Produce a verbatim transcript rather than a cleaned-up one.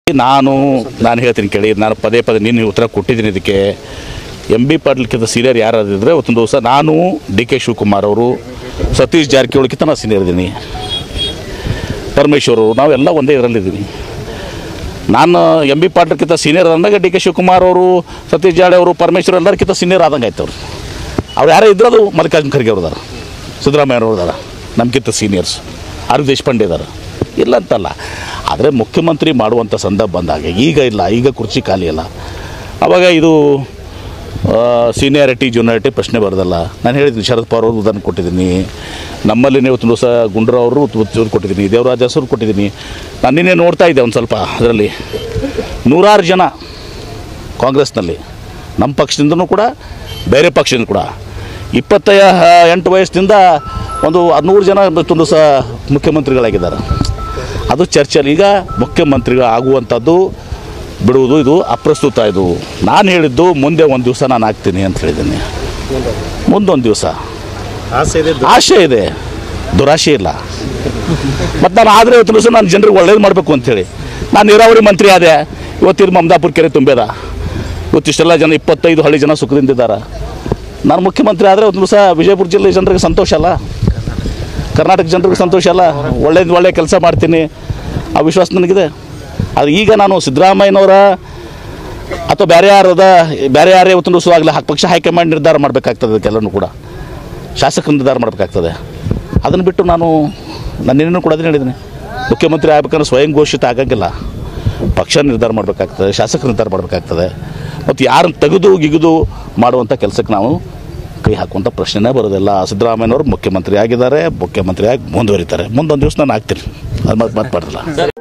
ನಾನು ನಾನು ಹೇಳ್ತೀನಿ ಕೇಳಿ, ನಾನು ಪದೇ ಪದೇ ನೀನು ಉತ್ತರ ಕೊಟ್ಟಿದ್ದೀನಿ ಇದಕ್ಕೆ. ಎಂ ಬಿ ಪಾಟೀಲ್ಕಿಂತ ಸೀನಿಯರ್ ಯಾರಾದಿದ್ರೆ ಅವತ್ತೊಂದು ದಿವಸ ನಾನು ಡಿ ಕೆ ಶಿವಕುಮಾರ್ ಅವರು, ಸತೀಶ್ ಜಾರಕಿಹೊಳಿಗಿಂತ ನಾನು ಸೀನಿಯರ್ ಇದ್ದೀನಿ, ಪರಮೇಶ್ವರು, ನಾವೆಲ್ಲ ಒಂದೇ ಇದರಲ್ಲಿದ್ದೀವಿ. ನಾನು ಎಂ ಬಿ ಪಾಟೀಲ್ಕಿಂತ ಸೀನಿಯರ್ ಅಂದಾಗ ಡಿ ಕೆ ಶಿವಕುಮಾರ್ ಅವರು, ಸತೀಶ್ ಜಾರಕಿಹೊಳಿ ಅವರು, ಪರಮೇಶ್ವರ್ ಎಲ್ಲರಿಗಿಂತ ಸೀನಿಯರ್ ಆದಂಗೆ ಆಯ್ತು. ಅವರು ಅವ್ರು ಯಾರೇ ಇದ್ರೂ ಅದು ಮಲ್ಲಿಕಾರ್ಜುನ ಖರ್ಗೆ ಅವ್ರದಾರ, ಸಿದ್ದರಾಮಯ್ಯವ್ರು ಇದಾರೆ, ನಮಗಿಂತ ಸೀನಿಯರ್ಸ್, ಆರ್ ದೇಶಪಾಂಡೆ ಇದ್ದಾರೆ, ಇಲ್ಲ ಅಂತಲ್ಲ. ಆದರೆ ಮುಖ್ಯಮಂತ್ರಿ ಮಾಡುವಂಥ ಸಂದರ್ಭ ಬಂದಾಗ ಈಗ ಇಲ್ಲ, ಈಗ ಕುರ್ಚಿ ಖಾಲಿ ಇಲ್ಲ. ಆವಾಗ ಇದು ಸೀನಿಯಾರಿಟಿ ಜೂನಿಯಾರಿಟಿ ಪ್ರಶ್ನೆ ಬರೋದಲ್ಲ. ನಾನು ಹೇಳಿದ್ದೀನಿ, ಶರದ್ ಪವಾರ್ ಅವ್ರಿಗೆ ಉದಾಹರಣೆ ಕೊಟ್ಟಿದ್ದೀನಿ, ನಮ್ಮಲ್ಲಿ ಇವತ್ತು ದಿವಸ ಗುಂಡ್ರಾವ್ ಅವರು ಉದಾಹರಣೆ ಕೊಟ್ಟಿದ್ದೀನಿ, ದೇವರಾಜ ಹೆಸರು ಕೊಟ್ಟಿದ್ದೀನಿ. ನಾನು ನಿನ್ನೆ ನೋಡ್ತಾ ಇದ್ದೆ ಒಂದು ಸ್ವಲ್ಪ, ಅದರಲ್ಲಿ ನೂರಾರು ಜನ ಕಾಂಗ್ರೆಸ್ನಲ್ಲಿ, ನಮ್ಮ ಪಕ್ಷದಿಂದನೂ ಕೂಡ ಬೇರೆ ಪಕ್ಷದಿಂದ ಕೂಡ ಇಪ್ಪತ್ತ ಎಂಟು ವಯಸ್ಸಿನಿಂದ ಒಂದು ನೂರು ಜನ ಇವತ್ತೊಂದು ದಿವಸ ಮುಖ್ಯಮಂತ್ರಿಗಳಾಗಿದ್ದಾರೆ. ಅದು ಚರ್ಚೆಯಲ್ಲಿ ಈಗ ಮುಖ್ಯಮಂತ್ರಿಗಳು ಆಗುವಂಥದ್ದು ಬಿಡುವುದು ಇದು ಅಪ್ರಸ್ತುತ. ಇದು ನಾನು ಹೇಳಿದ್ದು ಮುಂದೆ ಒಂದು ದಿವಸ ನಾನು ಆಗ್ತೀನಿ ಅಂತ ಹೇಳಿದ್ದೀನಿ. ಮುಂದೊಂದು ದಿವಸ ಆಸೆ ಇದೆ, ದುರಾಶೆ ಇಲ್ಲ. ಮತ್ತು ನಾನು ಆದರೆ ಇವತ್ತು ದಿವಸ ನಾನು ಜನರಿಗೆ ಒಳ್ಳೇದು ಮಾಡಬೇಕು ಅಂಥೇಳಿ ನಾನು ನೀರಾವರಿ ಮಂತ್ರಿ ಆದೆ. ಇವತ್ತಿನ ಮಮದಾಪುರ ಕೆರೆ ತುಂಬ್ಯದ, ಇವತ್ತಿಷ್ಟೆಲ್ಲ ಜನ ಇಪ್ಪತ್ತೈದು ಹಳ್ಳಿ ಜನ ಸುಖದಿಂದಿದ್ದಾರೆ. ನಾನು ಮುಖ್ಯಮಂತ್ರಿ ಆದರೆ ಒಂದು ದಿವಸ ವಿಜಯಪುರ ಜಿಲ್ಲೆ ಜನರಿಗೆ ಸಂತೋಷ ಅಲ್ಲ, ಕರ್ನಾಟಕ ಜನರಿಗೆ ಸಂತೋಷ ಅಲ್ಲ, ಒಳ್ಳೇದು ಒಳ್ಳೆ ಕೆಲಸ ಮಾಡ್ತೀನಿ ಆ ವಿಶ್ವಾಸ ನನಗಿದೆ. ಅದು ಈಗ ನಾನು ಸಿದ್ದರಾಮಯ್ಯನವರ ಅಥವಾ ಬೇರೆ ಯಾರದ ಬೇರೆ ಯಾರೇ ಇವತ್ತು ದಿವಸ ಆಗಲಿ ಪಕ್ಷ ಹೈಕಮಾಂಡ್ ನಿರ್ಧಾರ ಮಾಡಬೇಕಾಗ್ತದೆ, ಅದಕ್ಕೆಲ್ಲನೂ ಕೂಡ ಶಾಸಕರು ನಿರ್ಧಾರ ಮಾಡಬೇಕಾಗ್ತದೆ. ಅದನ್ನು ಬಿಟ್ಟು ನಾನು ನನ್ನೇನು ಕೂಡ ಅದನ್ನು ಹೇಳಿದ್ದೀನಿ, ಮುಖ್ಯಮಂತ್ರಿ ಆಗ್ಬೇಕಂದ್ರೆ ಸ್ವಯಂ ಘೋಷಿತ ಆಗಂಗಿಲ್ಲ, ಪಕ್ಷ ನಿರ್ಧಾರ ಮಾಡಬೇಕಾಗ್ತದೆ, ಶಾಸಕರು ನಿರ್ಧಾರ ಮಾಡಬೇಕಾಗ್ತದೆ. ಮತ್ತು ಯಾರನ್ನು ತೆಗೆದು ಗಿಗಿದು ಮಾಡುವಂಥ ಕೆಲಸಕ್ಕೆ ನಾವು ಕೈ ಹಾಕುವಂಥ ಪ್ರಶ್ನೆನೇ ಬರೋದಿಲ್ಲ. ಸಿದ್ದರಾಮಯ್ಯನವರು ಮುಖ್ಯಮಂತ್ರಿ ಆಗಿದ್ದಾರೆ, ಮುಖ್ಯಮಂತ್ರಿ ಆಗಿ ಮುಂದುವರಿತಾರೆ. ಮುಂದೊಂದು ದಿವಸ ನಾನು ಆಗ್ತೀನಿ, ಅದು ಮತ್ತೆ ಮಾತಾಡಲ್ಲ.